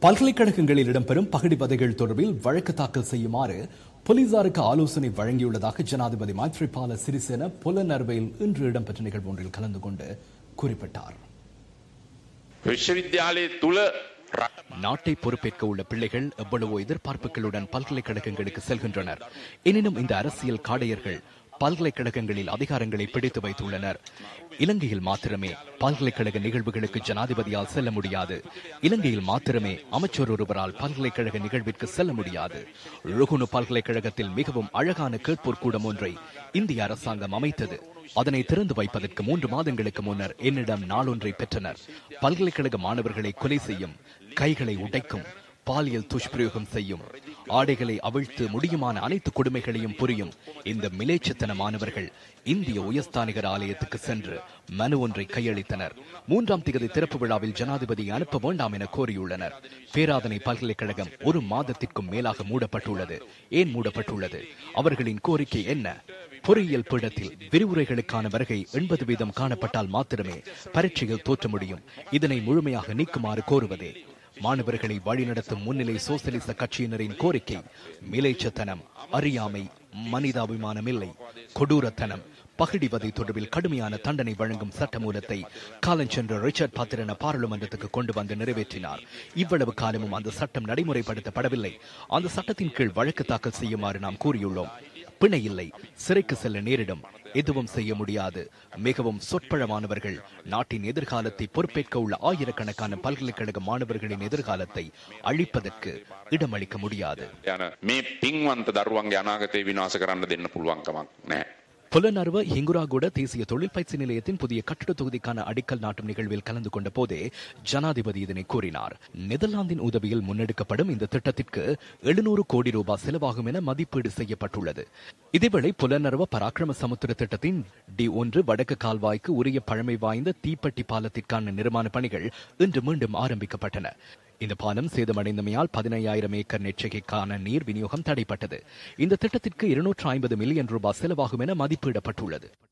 பல்கலைக்கழகங்களில் இடம்பெறும் பகடிவதைகள் தொடர்பில் வழக்கு தாக்கல் செய்யுமாறு போலீசாருக்கு ஆலோசனை வழங்கியுள்ளதாக ஜனாதிபதி மைத்ரிபால சிறிசேன புலனறுவையில் இன்று இடம்பெற்ற நிகழ்வு ஒன்றில் கலந்து கொண்டு குறிப்பிட்டார். நாட்டை பொறுப்பேற்க உள்ள பிள்ளைகள் எவ்வளவோ எதிர்பார்ப்புகளுடன் பல்கலைக்கழகங்களுக்கு செல்கின்றனர். எனினும் இந்த அரசியல் காடையர்கள் பல்கலைக்கழகங்களில் அதிகாரங்களை பிடித்து வைத்துள்ளனர். இலங்கையில் மாத்திரமே பல்கலைக்கழக நிகழ்வுகளுக்கு ஜனாதிபதியால் செல்ல முடியாது. இலங்கையில் மாத்திரமே அமைச்சர் ஒருவரால் பல்கலைக்கழக நிகழ்விற்கு செல்ல முடியாது. ருகுணு பல்கலைக்கழகத்தில் மிகவும் அழகான கேட்போர் கூடம் ஒன்றை இந்திய அரசாங்கம் அமைத்தது. அதனை திறந்து வைப்பதற்கு 3 மாதங்களுக்கு முன்னர் என்னிடம் நாளொன்றை பெற்றனர். பல்கலைக்கழக மாணவர்களை கொலை செய்யும், கைகளை உடைக்கும், பாலியல் துஷ்பிரயோகம் செய்யும், ஆடைகளை அவிழ்த்து முடியுமான அனைத்து கொடுமைகளையும் புரியும் இந்த மிலேச்சத்தன மாணவர்கள் இந்திய உயர்ஸ்தானிகர் ஆலயத்துக்கு சென்று மனு ஒன்றை கையளித்தனர். 3ஆம் தேதி திறப்பு விழாவில் ஜனாதிபதி அனுப்ப வேண்டாம் என கோரியுள்ளனர். பேராதனை பல்கலைக்கழகம் 1 மாதத்திற்கும் மேலாக மூடப்பட்டுள்ளது. ஏன் மூடப்பட்டுள்ளது? அவர்களின் கோரிக்கை என்ன? பொறியியல் பீடத்தில் விரிவுரைகளுக்கான வருகை 80% காணப்பட்டால் மாத்திரமே பரீட்சையில் தோற்ற முடியும். இதனை முழுமையாக நீக்குமாறு கோருவதே மாணவர்களை வழிநடத்தும் முன்னிலை சோசலிச கட்சியினரின் கோரிக்கை. மிலேச்சத்தனம், அறியாமை, மனிதாபிமானமில்லை, கொடூரத்தனம், பகடிவதை தொடர்பில் கடுமையான தண்டனை வழங்கும் சட்டமூலத்தை காலஞ்சென்ற ரிச்சர்ட் பத்திரன பாராளுமன்றத்துக்கு கொண்டு வந்து நிறைவேற்றினார். இவ்வளவு காலமும் அந்த சட்டம் நடைமுறைப்படுத்தப்படவில்லை. அந்த சட்டத்தின் கீழ் வழக்கு தாக்கல் செய்யுமாறு நாம் கூறியுள்ளோம். பிணை இல்லை, சிறைக்கு செல்ல நேரிடும், எதுவும் செய்ய முடியாது. மிகவும் சொற்பழமானவர்கள் நாட்டின் எதிர்காலத்தை பொறுப்பேற்க உள்ள ஆயிரக்கணக்கான பல்கலைக்கழக மாணவர்களின் எதிர்காலத்தை அழிப்பதற்கு இடமளிக்க முடியாது. புலனறுவ ஹிங்குராகூட தேசிய தொழில் பயிற்சி நிலையத்தின் புதிய கட்டிட தொகுதிக்கான அடிக்கல் நாட்டும் நிகழ்வில் கலந்து கொண்ட போதே ஜனாதிபதி இதனை கூறினார். நெதர்லாந்தின் உதவியில் முன்னெடுக்கப்படும் இந்த திட்டத்திற்கு 700 கோடி ரூபாய் செலவாகும் என மதிப்பீடு செய்யப்பட்டுள்ளது. இதேவேளை புலனறுவ பராக்கிரம சமுத்திர திட்டத்தின் D1 வடக்கு கால்வாய்க்கு உரிய பழமை வாய்ந்த தீப்பெட்டி பாலத்திற்கான நிர்மாண பணிகள் இன்று மீண்டும் ஆரம்பிக்கப்பட்டன. இந்த பாலம் சேதமடைந்தமையால் 15,000 ஏக்கர் நெற்செய்கைக்கான நீர் விநியோகம் தடைப்பட்டது. இந்த திட்டத்திற்கு 250 மில்லியன் ரூபாய் செலவாகும் என மதிப்பிடப்பட்டுள்ளது.